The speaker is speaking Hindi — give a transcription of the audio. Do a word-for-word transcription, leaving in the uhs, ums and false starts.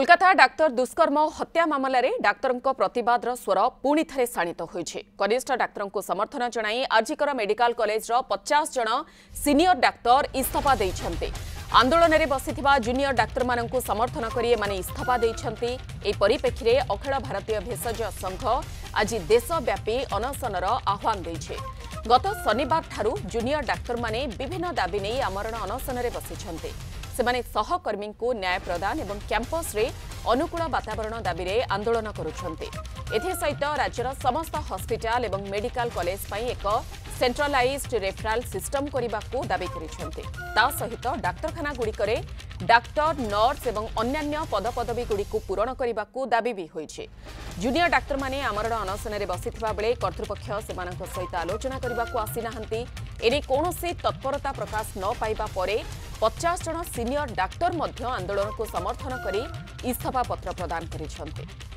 कोलकाता डाक्तर दुष्कर्म हत्या मामलें डाक्तर प्रतिवाद स्वर पुणी थे शाणित होइछे। कनिष्ठ डाक्तर को समर्थन जणाई आजिकर मेडिकल कॉलेज पचास जन सीनियर डाक्तर इस्तीफा देइछन्ते। आंदोलन में बसिथिबा जूनियर डाक्तर माननकु समर्थन करी एमाने इस्तीफा देइछन्ते। ए परिप्रेक्षी में अखिल भारतीय भेषज संघ आज देशव्यापी अनशनर आह्वान देइछे। गत शनिवार ठारू जूनियर डाक्तर माने विभिन्न दाबी नहीं आमरण अनशन में बसिछन्ते। सेमाने सहकर्मी को न्याय प्रदान एवं कैंपस रे अनुकूल वातावरण दाबी रे आंदोलन करुछन्ते। एथे सहित राज्यर समस्त हॉस्पिटल एवं मेडिकल कॉलेज पई एक सेंट्रलाइज्ड रेफरल सिस्टम करने दाबी करिछन्ते। ता सहित डाक्तरखाना गुड़िकरे डाक्तर नर्स एवं अन्यान्य पदपदवी गुड़िक पूरण करने दाबी भी होइछे। जूनियर डाक्तर माने आमरण अनशन में बसिथिबा बेले कर्तृपक्ष सेमानक सहित आलोचना करने आसी नाहंती। एने कौनसी तत्परता प्रकाश न पाइबा परे पचास जन सीनियर डाक्तर मध्य आंदोलन को समर्थन करी इस्तीफा पत्र प्रदान करिछन्ते।